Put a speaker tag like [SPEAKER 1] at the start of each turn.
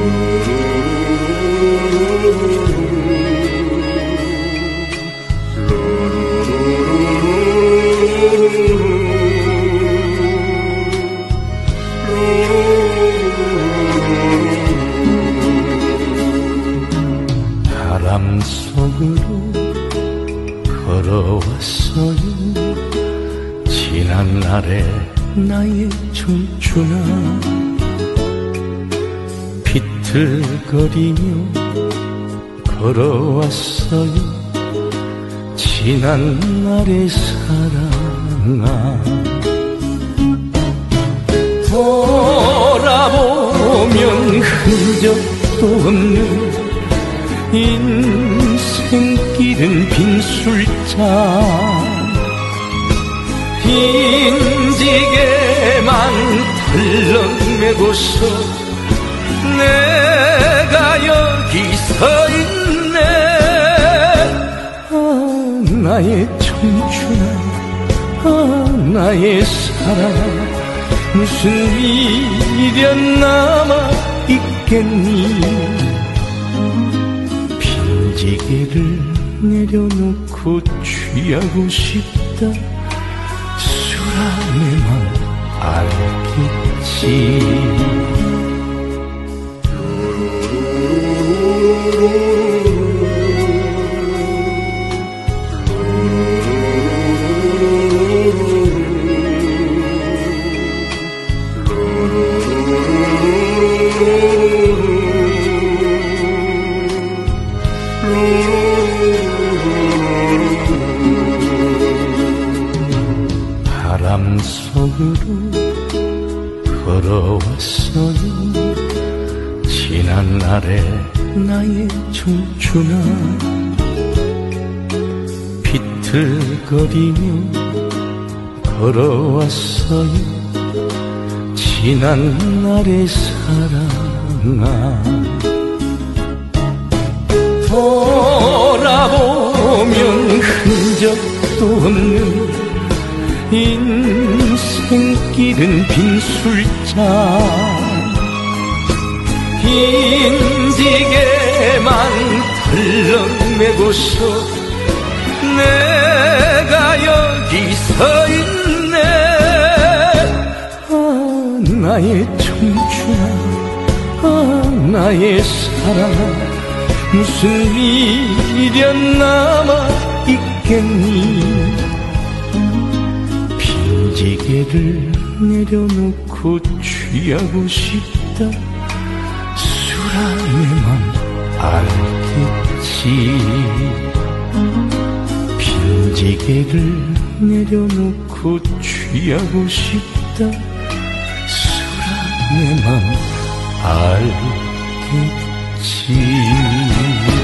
[SPEAKER 1] 바람 속으로 걸어왔어요. 지난 날의 나의 청춘아, 비틀거리며 걸어왔어요. 지난 날의 사랑아, 돌아보면 흔적도 없는 인생길은 빈술잔, 빈지게만 덜렁매고서 내가 여기 서 있네. 아, 나의 청춘아, 아, 나의 사랑아, 무슨 미련 남아 있겠니. 빈지게를 내려놓고 취하고 싶다. 수라내만 알겠지. 바람 속으로 걸어왔어요. 지난 날의 나의 청춘아, 비틀거리며 걸어왔어요. 지난 날의 사랑아, 돌아보면 흔적도 없는 인생길은 빈술잔, 빈지게만 덜렁매고서 내가 여기 서 있네. 아, 나의 청춘아, 아, 나의 사랑아, 무슨 미련 남아 있겠니. 빈지게를 내려놓고 취하고 싶다. 수라내만 알겠지. 빈지게를 내려놓고 취하고 싶다. 수라내만 알겠지.